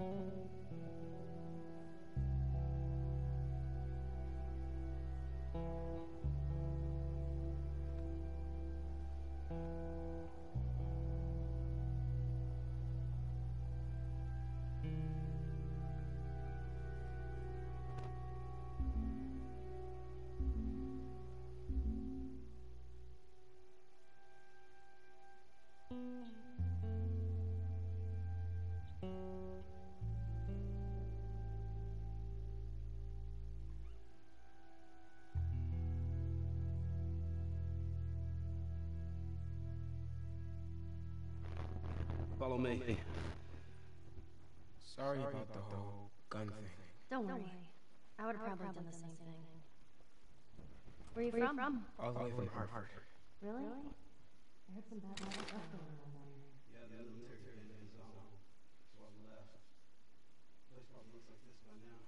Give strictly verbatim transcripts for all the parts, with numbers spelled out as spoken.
Follow me. Sorry about the whole gun thing. Don't worry. I would have probably done the same thing. Where are you from? All the way from Hartford. Really? I heard some bad stuff going on there. Yeah, the military band is on. So I left. Place probably looks like this by now.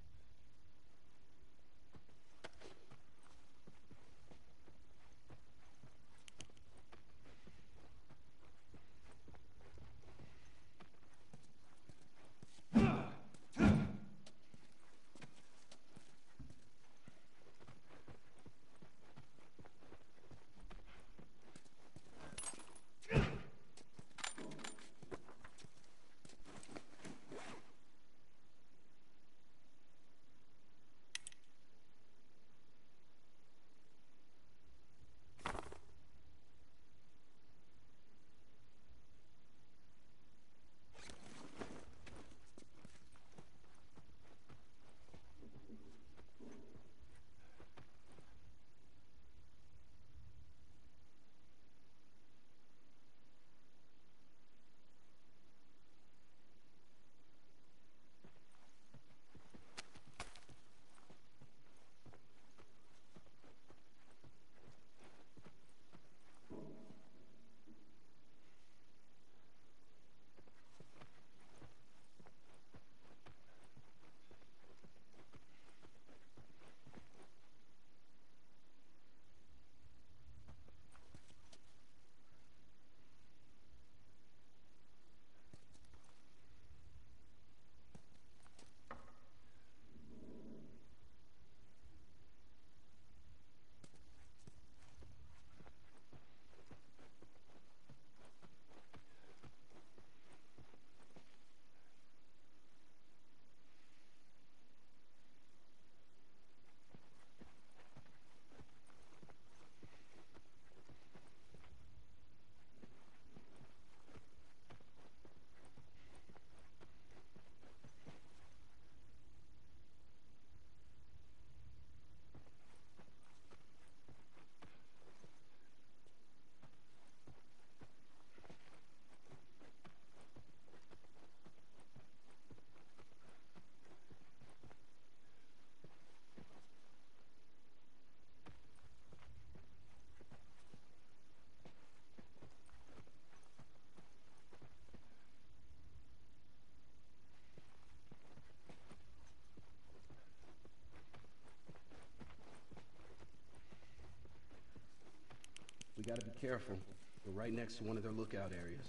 We gotta be careful. We're right next to one of their lookout areas.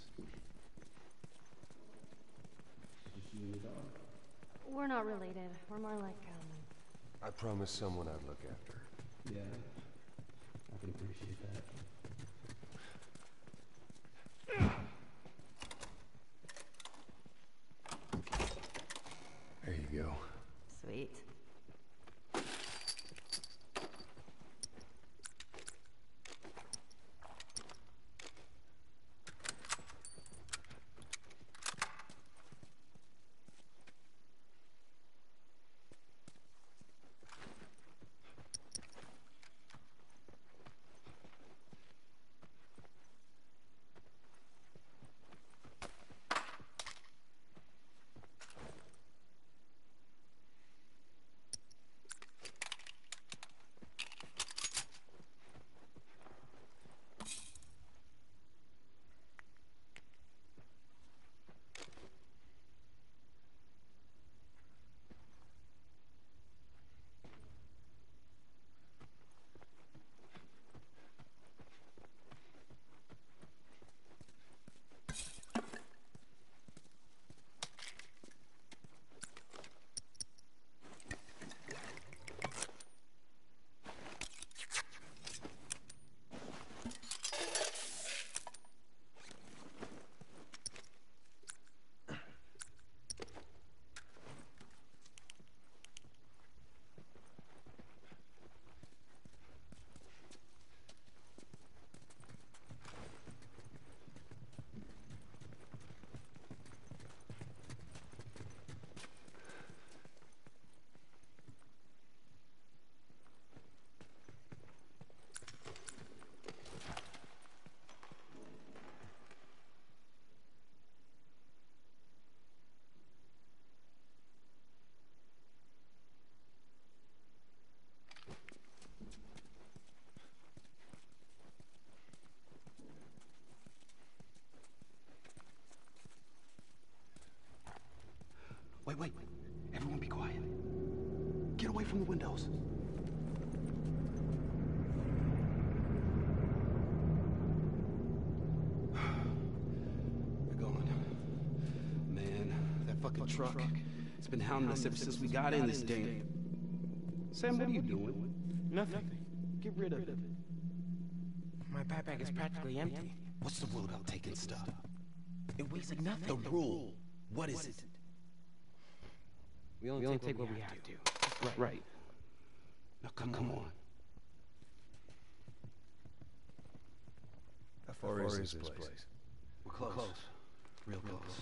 Just you and your dog? We're not related. We're more like, um... I promised someone I'd look after. Yeah. I can appreciate that. There you go. Sweet. Wait, wait. Everyone be quiet. Get away from the windows. They're gone. Man, that fucking truck. It's been hounding us ever since we got in this damn... Sam, what are you doing? Nothing. Get rid of it. My backpack is practically empty. What's the rule about taking stuff? It weighs like nothing. The rule. What is it? We only, we only take what we have to. Right. Right. Now come, come on. How far, How far is, is this place? place? We're close. We're close. Real, Real close. close.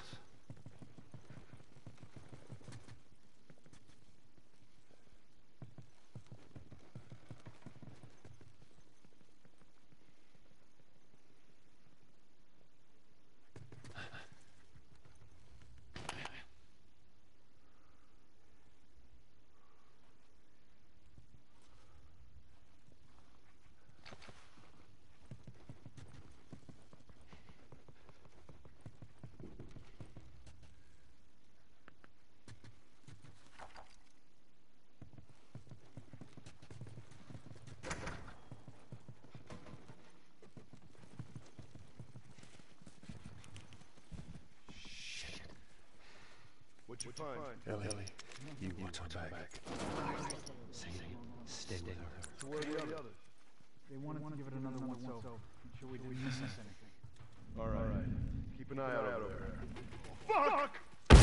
What'd you find? Ellie, Ellie, you watch our back. Stay, stay with her. So where are the others? They wanted to give it another one, so make sure we didn't miss anything. All right. All right. Keep an eye out over there. Fuck!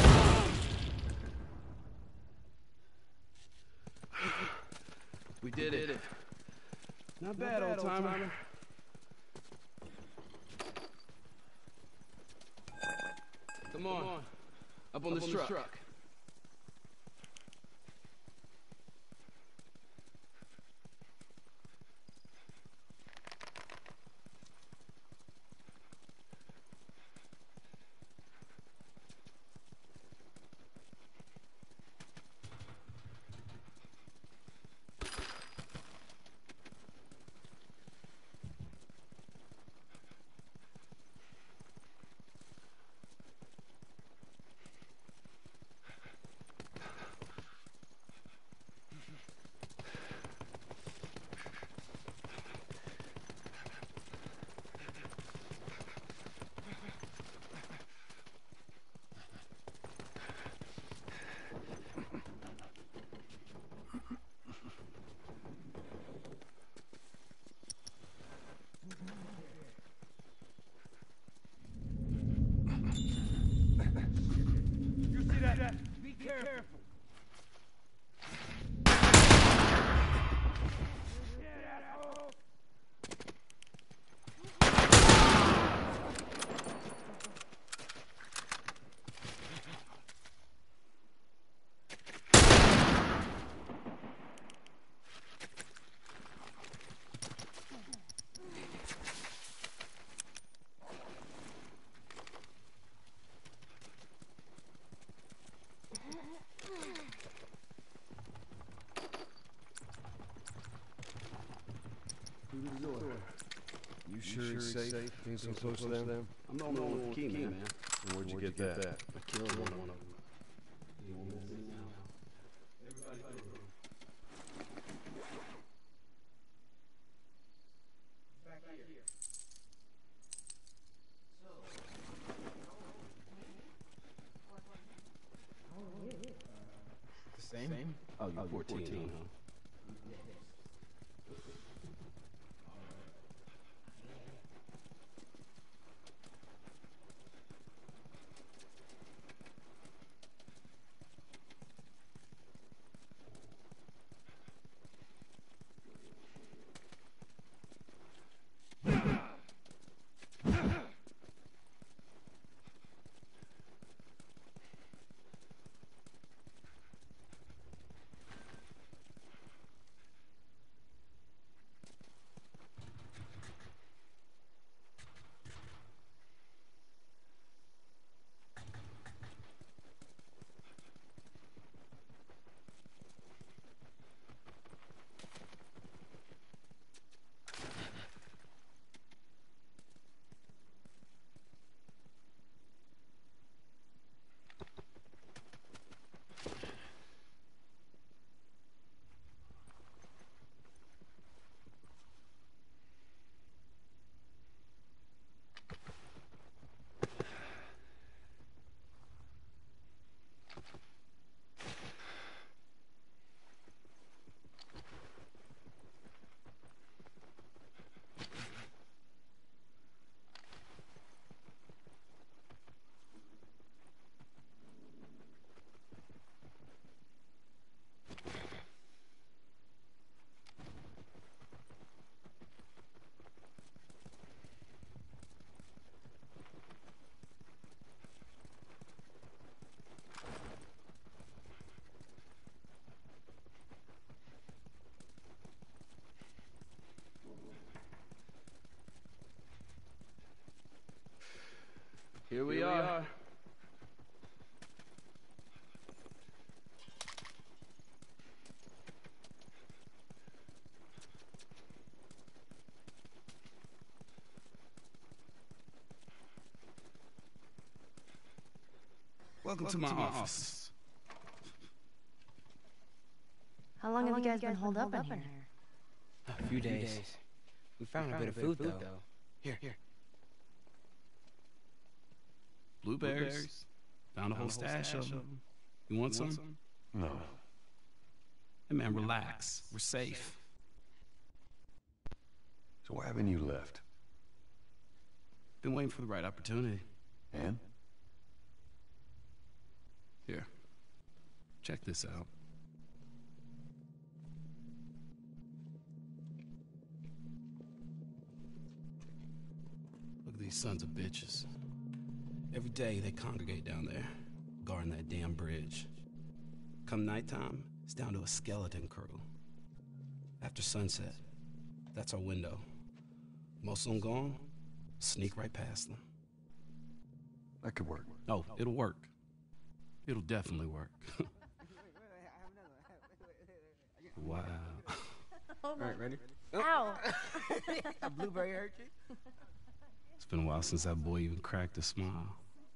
We did it. Not bad, old timer. Come on. Up on, Up this, on truck. this truck. Be careful. You sure, you sure it's safe, safe being so close to them? them? I'm the only one with the key, man. man. And where'd you Where'd get, you get that? that? I killed one of them. The same? Same? Oh, you're oh, fourteen, fourteen, huh? Here we are. Welcome, Welcome to my, to my office. office. How long, How long have you guys, have you guys been holed up in here? A few days. days. We found, we found a bit of food, food though. though. Here, here. Blueberries. Blueberries. Found a whole stash of them. You want, you want some? some? No. Hey man, relax. We're safe. So why haven't you left? Been waiting for the right opportunity. And? Here. Check this out. Look at these sons of bitches. Every day they congregate down there, guarding that damn bridge. Come nighttime, it's down to a skeleton crew. After sunset, that's our window. Most of them gone, sneak right past them. That could work. Oh, it'll work. It'll definitely work. Wow. All right, ready? Ow! A blueberry hurt you? It's been a while since that boy even cracked a smile.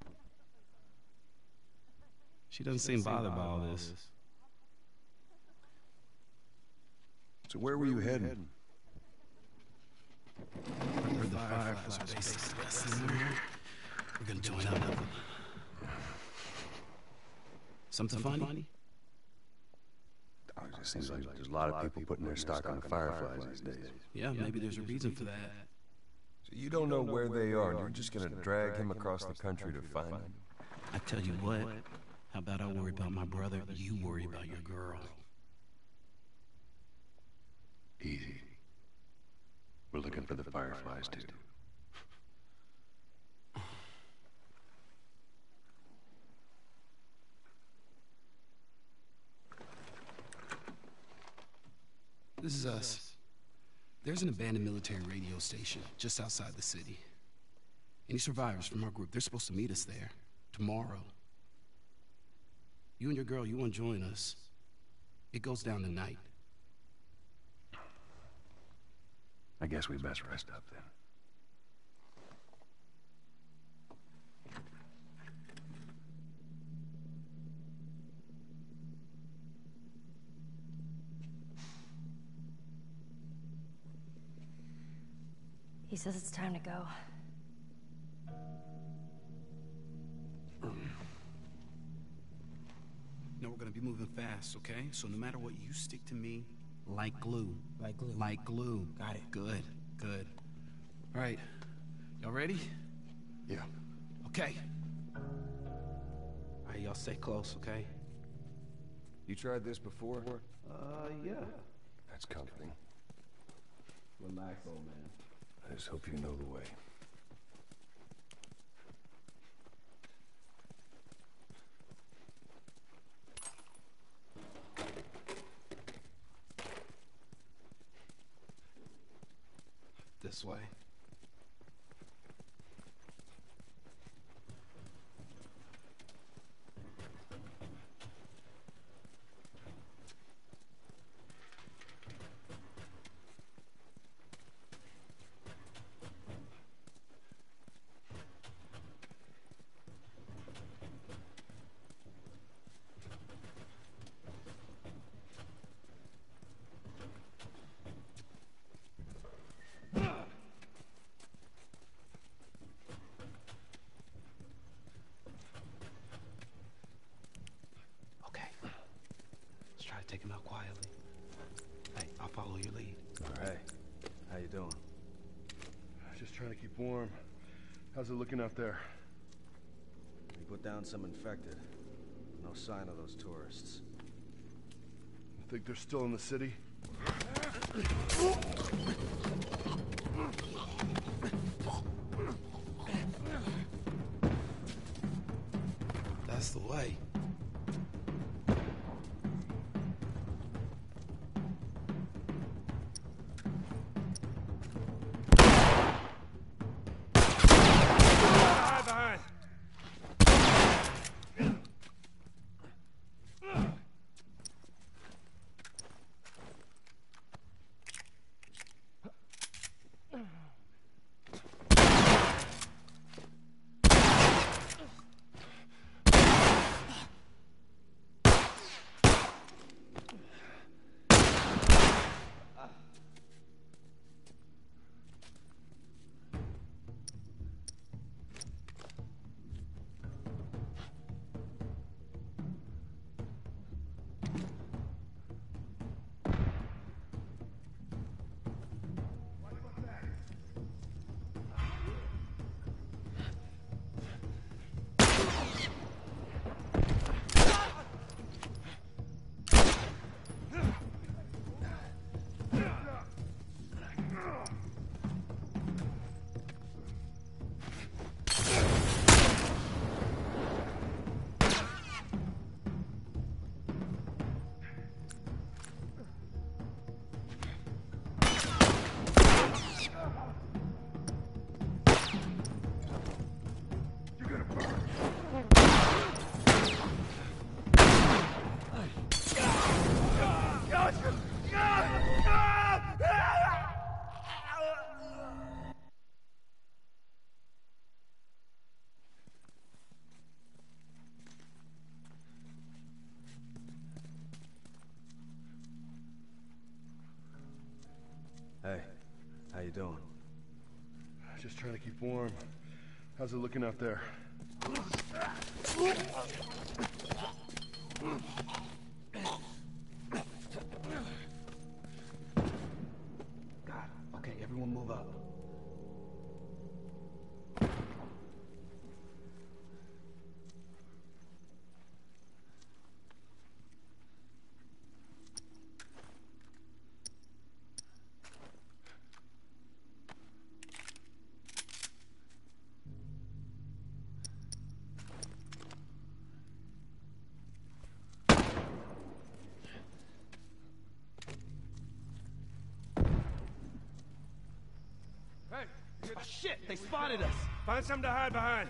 She doesn't seem bothered by all this. So where were you heading? Where the Fireflies base. We're gonna join up. Something funny? Oh, it just seems like there's a lot of people putting their stock on the Fireflies these days. Yeah, maybe there's a reason for that. So you don't know where they are, and you're just gonna drag him across the country to find him? I tell you what, how about I worry about my brother, you worry about your girl. Easy. We're looking for the Fireflies, too. This is us. There's an abandoned military radio station just outside the city. Any survivors from our group, they're supposed to meet us there tomorrow. You and your girl, you want to join us? It goes down tonight. I guess we best rest up then. He says it's time to go. No, we're gonna be moving fast, okay? So no matter what, you stick to me like glue. Like glue. Like glue. Got it. Good, good. All right, y'all ready? Yeah. Okay. All right, y'all stay close, okay? You tried this before? Uh, yeah. That's comforting. Relax, old man. I just hope you know the way. This way. Take him out quietly. Hey, I'll follow your lead. All right. How you doing? Just trying to keep warm. How's it looking out there? We put down some infected. No sign of those tourists. You think they're still in the city? That's the way. doing? Just trying to keep warm. How's it looking out there? God. Okay, everyone move up. Oh, shit! They spotted us! Find something to hide behind.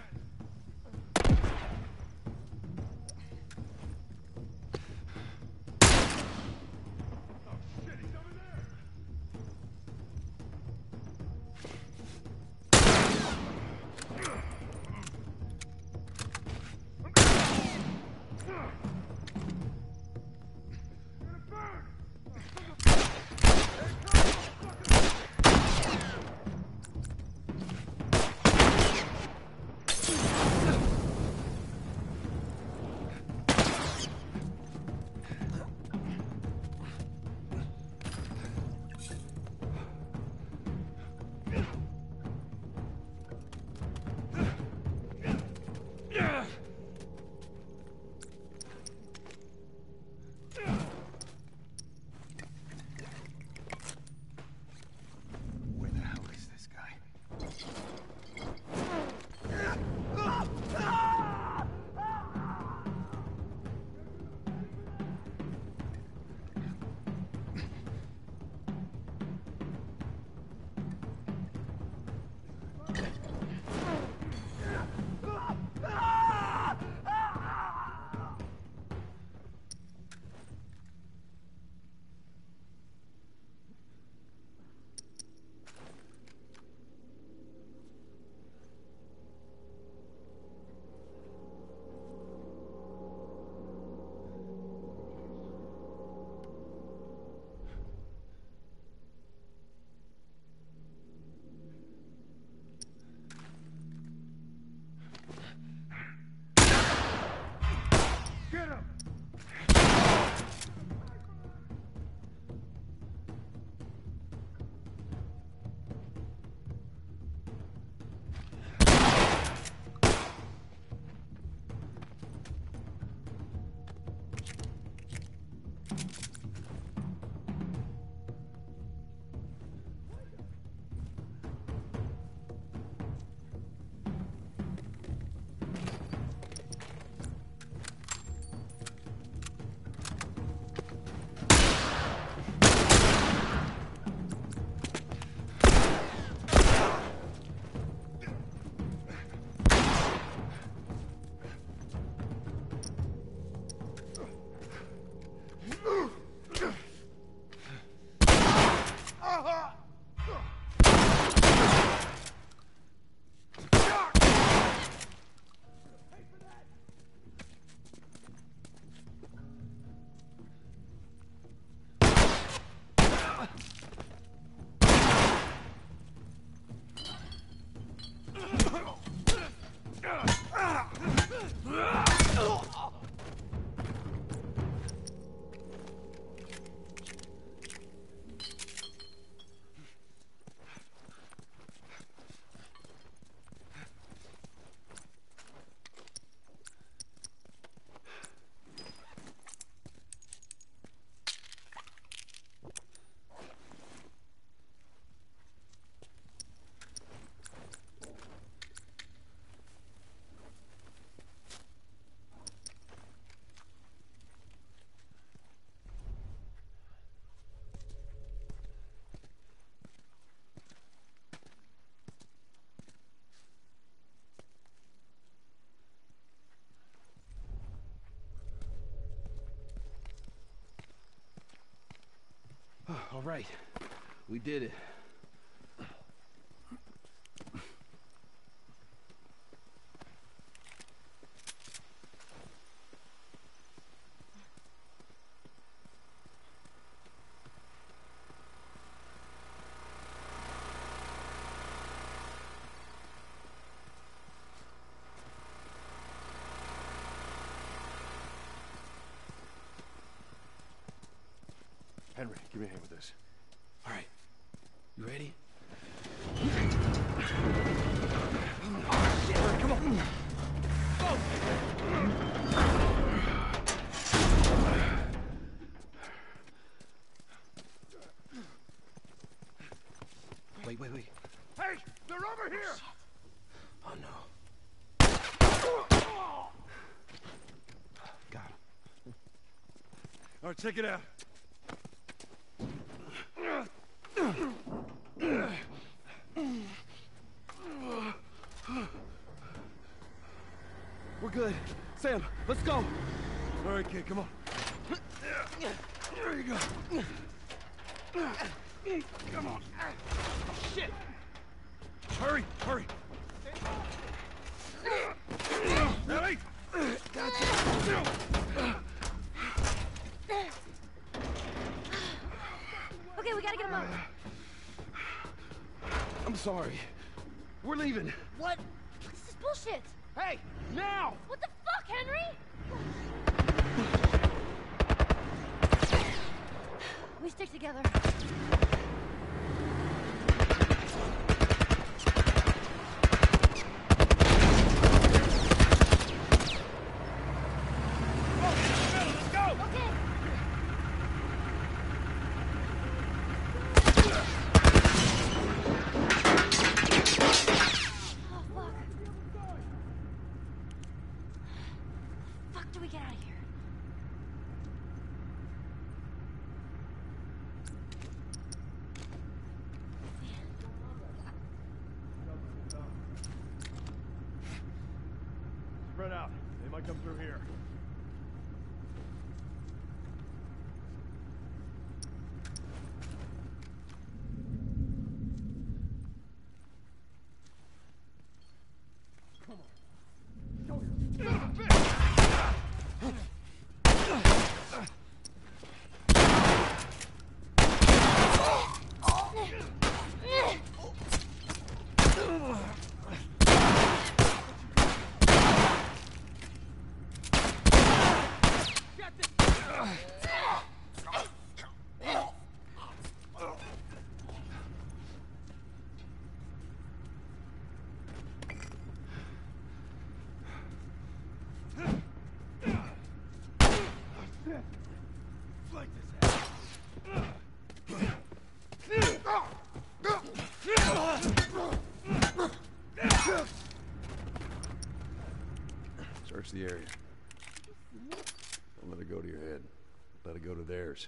All right, we did it. Henry, give me a hand with this. All right. You ready? Oh, shit, Henry, come on. Go! Wait, wait, wait. Hey, they're over here! Oh, no. Got him. All right, check it out. We're good. Sam, let's go. All right, kid, come on. There you go. Come on. Shit! Hurry, hurry. Ellie! Okay, we gotta get him up. I'm sorry. We're leaving. What? This is bullshit. Hey, now! What the fuck, Henry? We stick together. Spread out. They might come through here. Search the area. Don't let it go to your head. Let it go to theirs.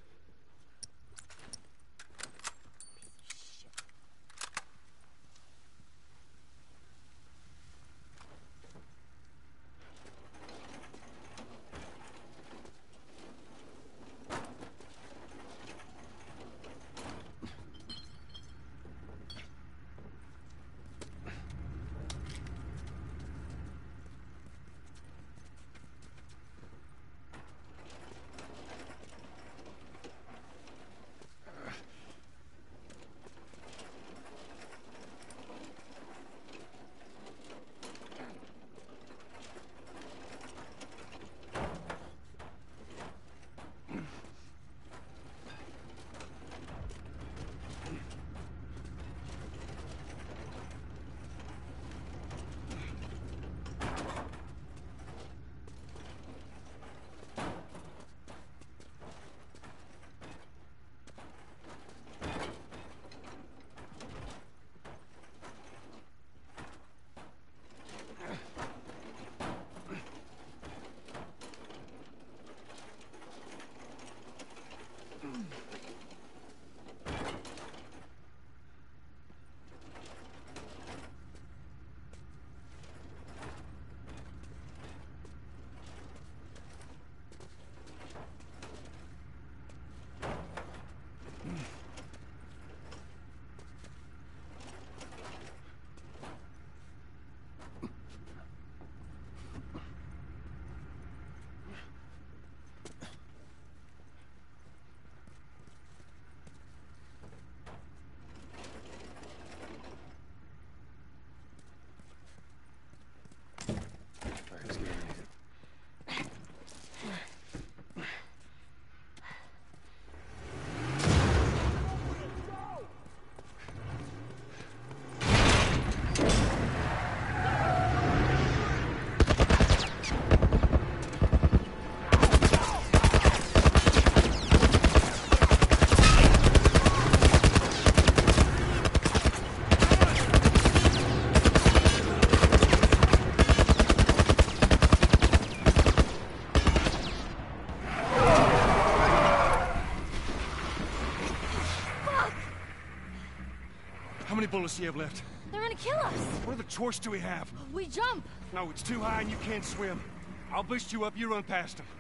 does he have left? They're gonna kill us. What other choice do we have? We jump. No, it's too high and you can't swim. I'll boost you up, you run past him.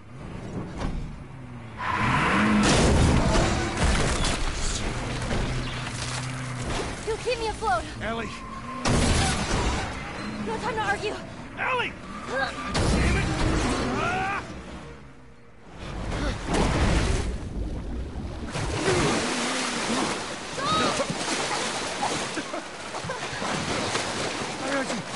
He'll keep me afloat. Ellie! No time to argue. Ellie! Damn it! Ah! I heard you.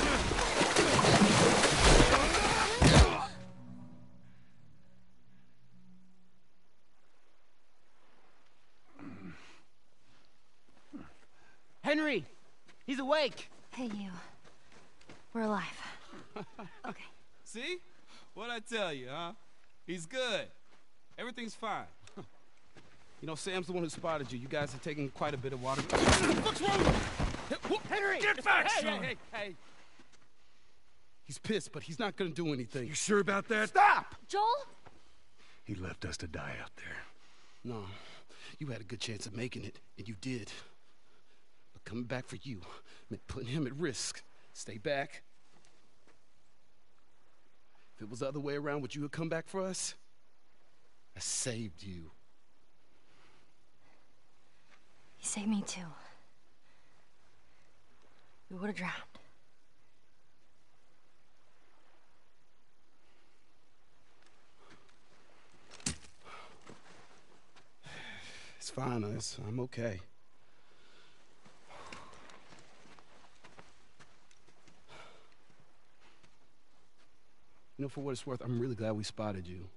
Henry! He's awake! Hey, you. We're alive. Okay. See? What'd I tell you, huh? He's good. Everything's fine. You know, Sam's the one who spotted you. You guys are taking quite a bit of water. What's wrong? Henry! Get back, Hey, son! hey, hey, hey. He's pissed, but he's not gonna do anything. You sure about that? Stop! Joel? He left us to die out there. No, you had a good chance of making it, and you did. But coming back for you meant putting him at risk. Stay back. If it was the other way around, would you have come back for us? I saved you. He saved me too. We would have drowned. It's fine, us. I'm okay. You know, for what it's worth, I'm really glad we spotted you.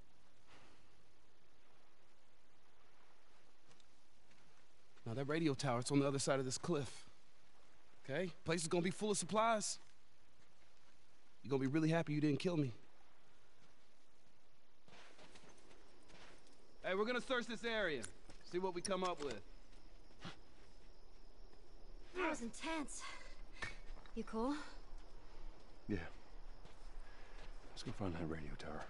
Now, that radio tower, it's on the other side of this cliff. Okay? Place is gonna be full of supplies. You're gonna be really happy you didn't kill me. Hey, we're gonna search this area. See what we come up with. That was intense. You cool? Yeah. Let's go find that radio tower.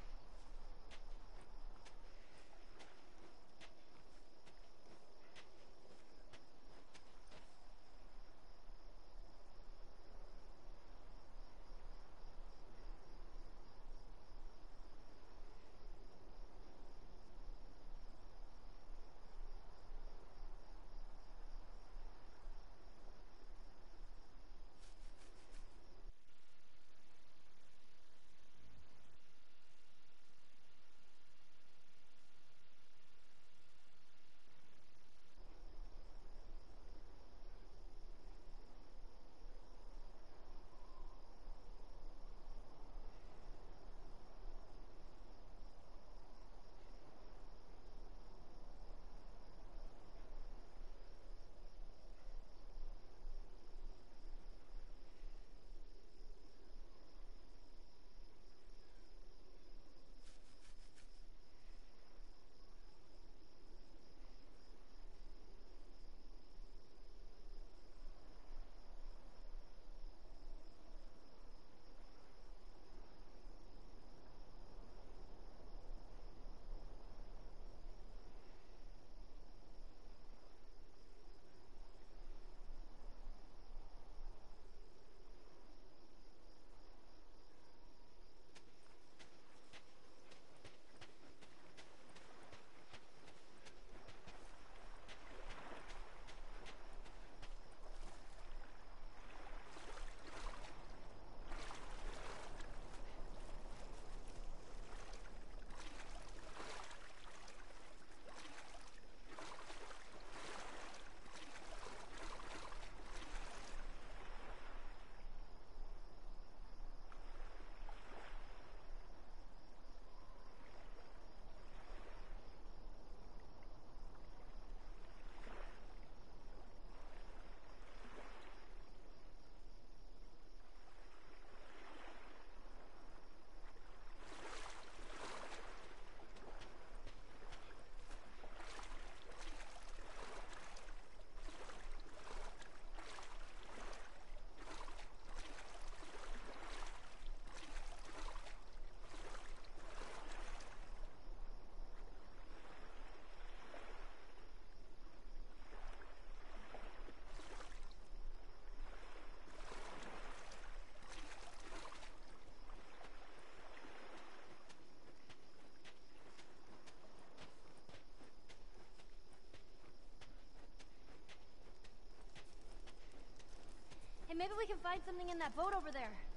find something in that boat over there.